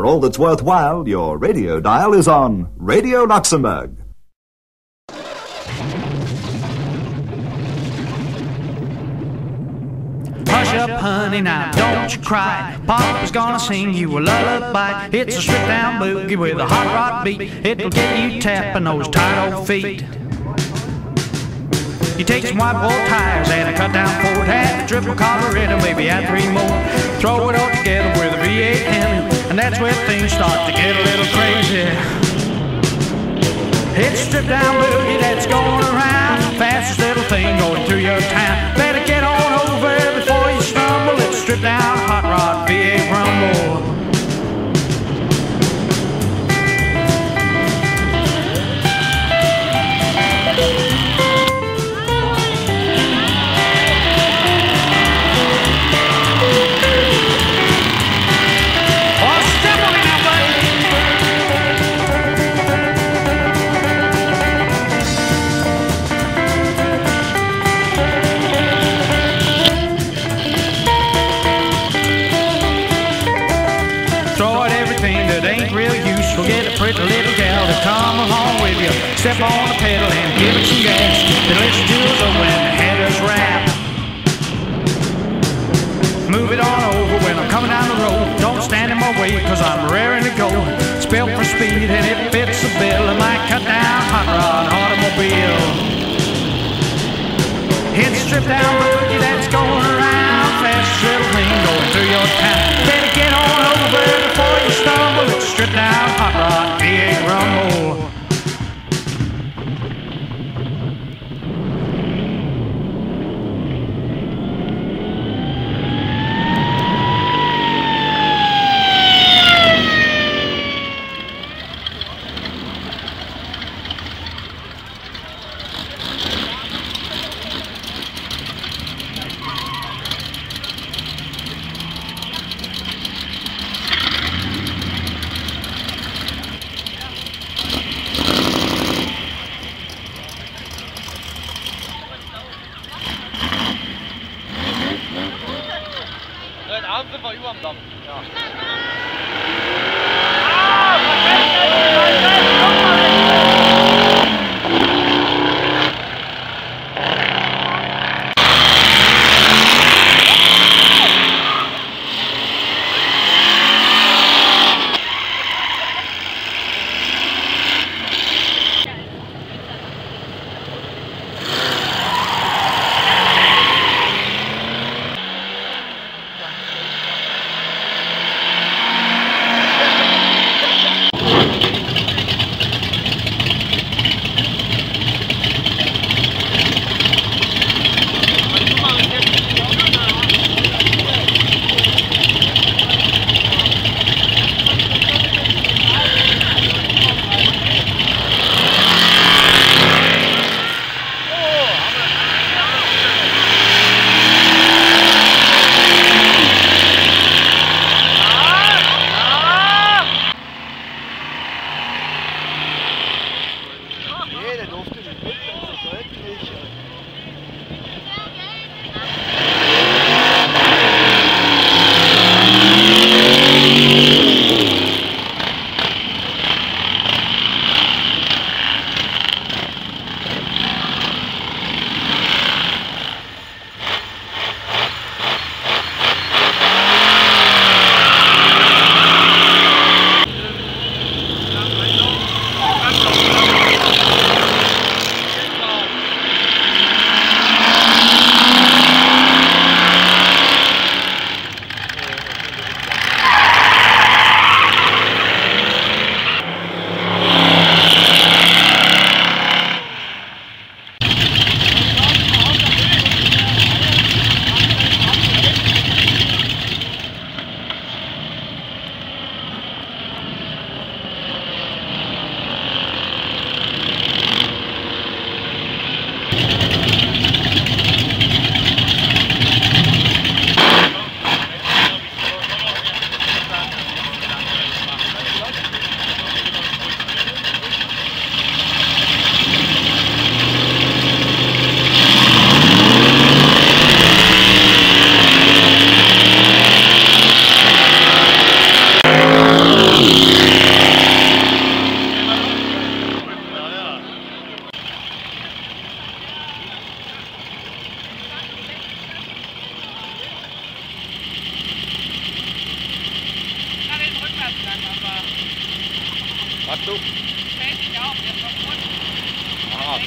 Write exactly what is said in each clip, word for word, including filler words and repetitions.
For all that's worthwhile, your radio dial is on Radio Luxembourg. Hush up, honey, now don't you cry. Papa's gonna sing you a lullaby. It's a stripped down boogie with a hot rod beat. It'll get you tapping those tight old feet. You take some white wool tires and a cut down Ford hat, a triple collar rhythm, maybe add three more. Throw it all together with a V eight Hemi, and that's where things start to get a little crazy. It's a stripped down boogie that's going around, fastest little thing going through your town. Better get on over before you stumble. It's a stripped down hot rod V eight rumble. Get a pretty little gal to come along with you. Step on the pedal and give it some gas. Then let's do it when the headers wrap. Move it on over when I'm coming down the road. Don't stand in my way, cause I'm raring to go. It's built for speed and it fits the bill. I might cut down hot rod automobile. It's a stripped down boogie that's going around, fastest little thing going through your town. Better get on over before you stumble. It's a stripped down hot rod V eight rumble. Außen war über dem Damm. Ja. Hast du? Ja, jetzt noch gut. Ah.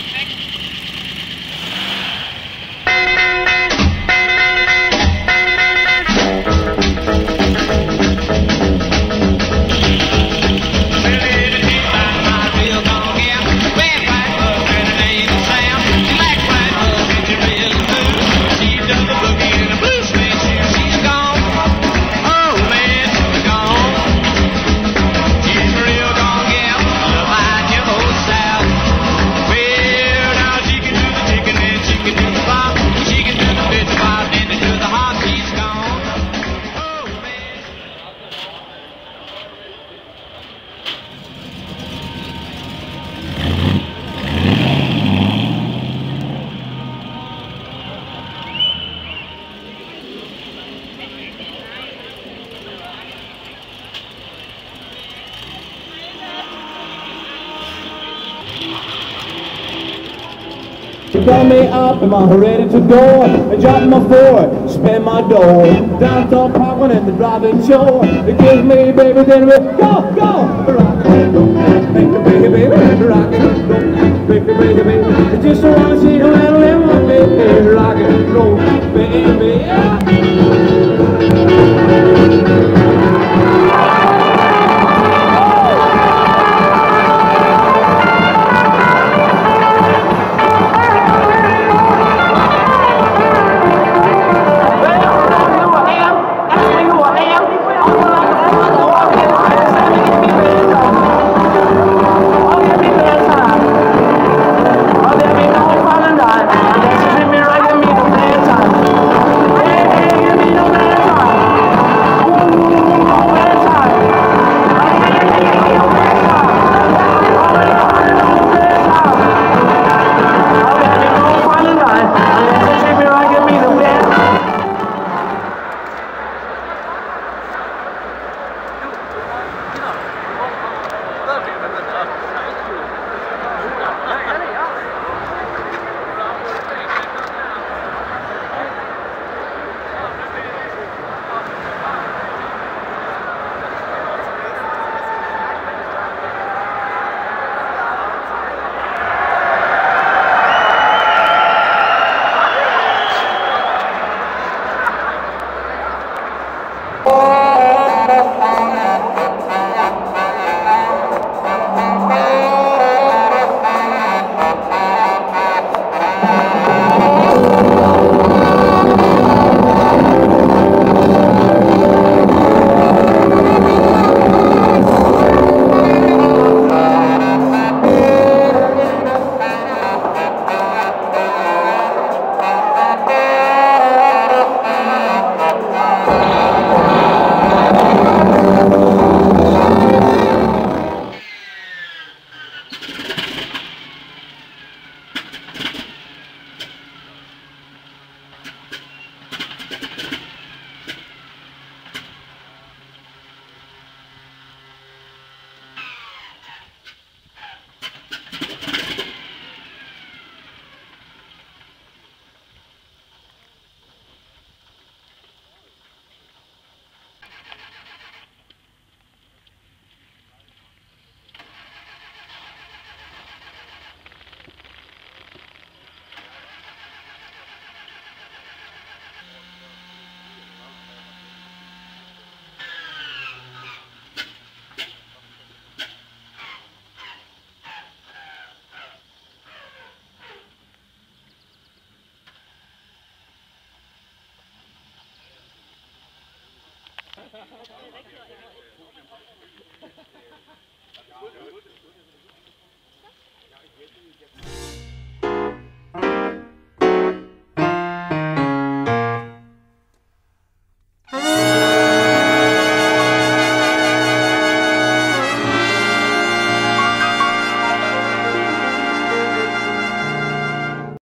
She called me up, am I ready to go? I dropped my Ford, spin my door. Downtown parking in the driving show. They kiss me, baby, then we go, go. Rock and roll, baby, baby, baby, rock and roll, baby, baby, baby. I just wanna see you and live my baby, rock and roll, baby, yeah.